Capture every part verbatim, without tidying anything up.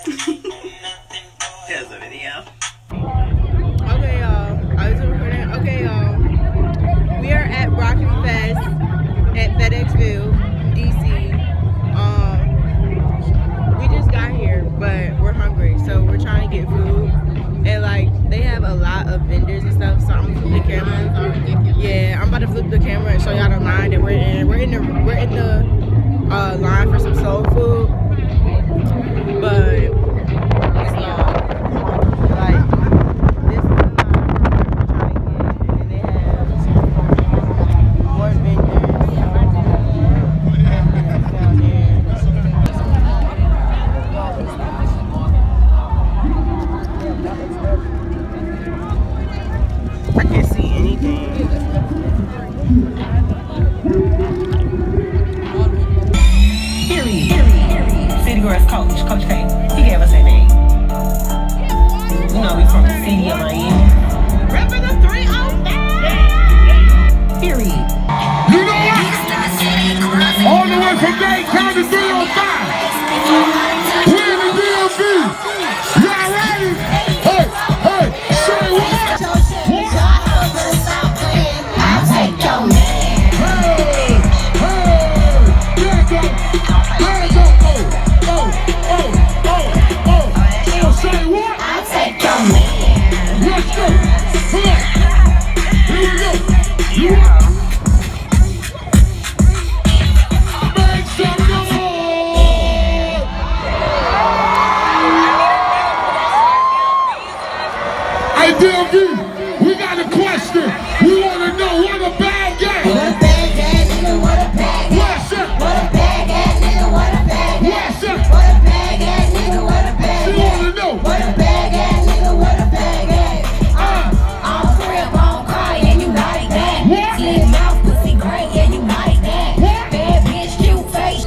Here's the video. Okay, y'all. I was recording. Okay, y'all. We are at Broccolicityfest at FedExville, D C. Um, we just got here, but we're hungry, so we're trying to get food. And like, they have a lot of vendors and stuff, so I'm gonna flip the camera. Yeah, I'm about to flip the camera and show y'all the line that we're in. We're in the we're in the uh, line for some soul food, but it's long. Like, this is the line we're trying to get, and they have more vendors down here. I can't see anything. Period. Period. City Girls Coach, Coach K. He gave us that name. You know we from the city of Miami. Repping the three oh five. Period. You know what? All the way from Dade County three oh five. We're in the D M V. Y'all ready? Hey, hey, say what? I'll take your man. Hey, hey, there go, there go, oh, oh, oh, oh, oh, oh, say what? I'll take your man. Let's go, come on, here we go, you want? Make some noise! Hey, D M V, we got a question. We want to know what a bad game. What a bad ass nigga, what a bad What's up? What a bad ass nigga, what a bad What's up? What a bad ass nigga, what a bad She wanna know. What a bad ass nigga, what a bad ass. Uh, I'm crib, I'm crying, and you like that. What? Slit mouth, pussy great, and you like that. What? Bad bitch, cute face.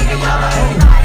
nigga, y'all ain't.